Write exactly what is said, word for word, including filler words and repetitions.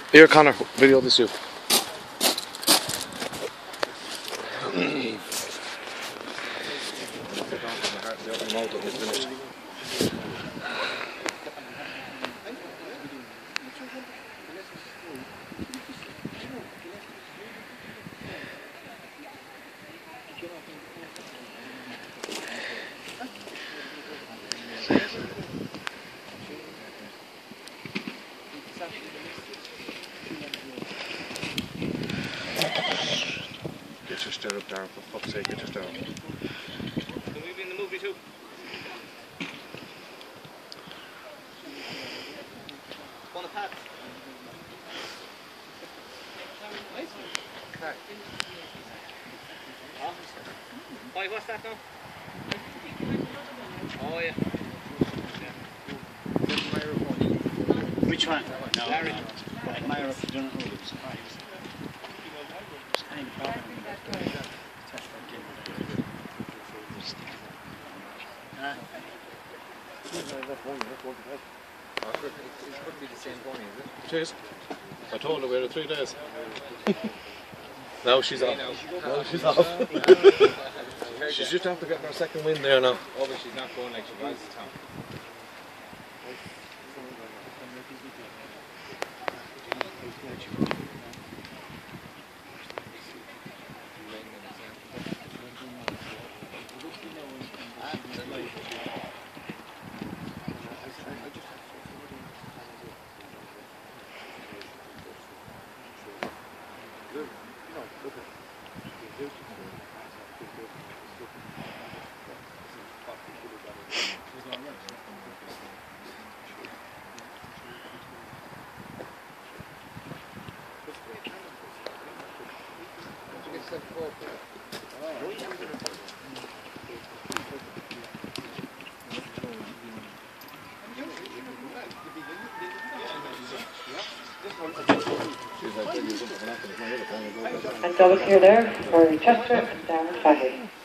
Here, Connor, video this you. Get your stirrup down, for fuck's sake, get your stirrup. Can we be in the movie too? Want a pat? Huh? Why, what's that now? Oh yeah. Which one? No, Larry. no. Like Myra, I don't know who it was. It's kind of problem. Huh? It could be the same pony, is it? Cheers. I told her we had three days. Now she's off. Now she's off. She's just after getting her second win there now. Oh, but she's not going like she was to town. And Douglas here there for Chester and Darren Fahey.